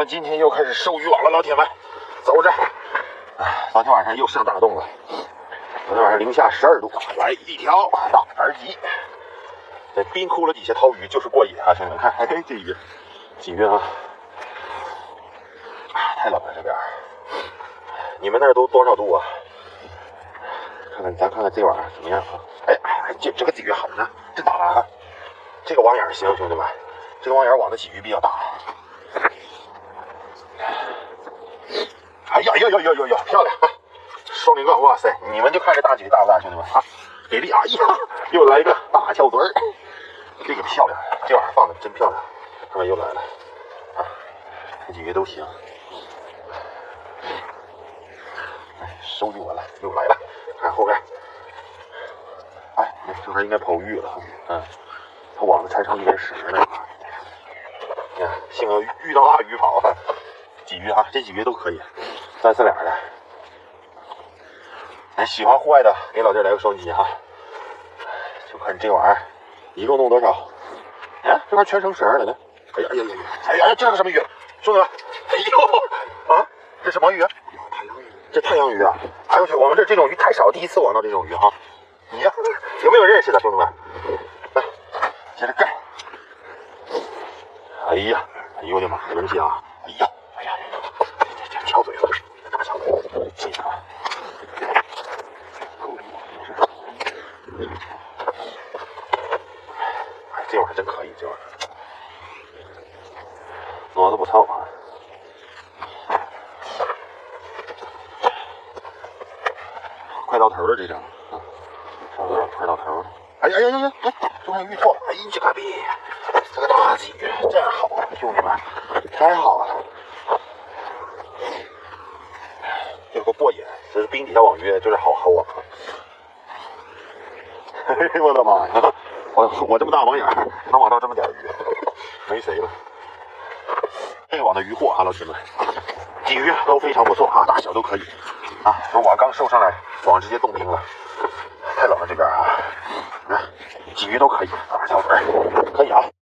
们今天又开始收渔网了，老铁们，走着。哎，昨天晚上又上大洞了，昨天晚上零下12度，来一条大盘鲫，在冰窟窿底下掏鱼就是过瘾啊，兄弟们看，哎，这鱼，鲫鱼啊，太冷了这边。你们那儿都多少度啊？看看，咱看看这玩意儿怎么样啊？哎，这个鲫鱼好呢，真大啊！这个网眼行，兄弟们，这个网眼网的鲫鱼比较大。哎呀，漂亮！双连冠，哇塞！你们就看这大鲫鱼大不大，兄弟们啊？给力！哎呀，又来一个大翘嘴儿，这个漂亮，这玩意儿放的真漂亮。看看又来了啊，这鲫鱼都行。哎，收渔完了，又来了，看后边。哎，这块应该跑鱼了，它网子才成一点屎呢。你看，幸好遇到大鱼跑，鲫鱼啊，这鲫鱼都可以，3、4两的。哎，喜欢户外的，给老弟来个双击哈。就看这玩意儿，一共弄多少？哎，这块全成绳了呢。哎呀，这是什么鱼？兄弟们，哎呦啊，这什么鱼？太阳鱼。这太阳鱼啊！哎呦我去，我们这种鱼太少，第一次网到这种鱼哈。你呀，有没有认识的兄弟们？来，接着干。哎呀，哎呦我的妈，东西啊！哎呀，这翘嘴了，大翘嘴，这个。哎，这玩意儿真可以，这玩意儿，脑子不糙啊。快到头了，这张啊，差不多快到头了。哎，中间遇错了，哎呀，这个逼，这个大鲫鱼真好，兄弟们，太好了，有个过瘾，这是冰底下网鱼，就是好网。哎呦我的妈呀！我这么大网眼能网到这么点鱼，没谁了。这个网的鱼货啊，老师们，鲫鱼都非常不错啊，大小都可以啊。这网刚收上来，网直接冻冰了，太冷了这边啊。鲫鱼都可以，大小嘴可以啊。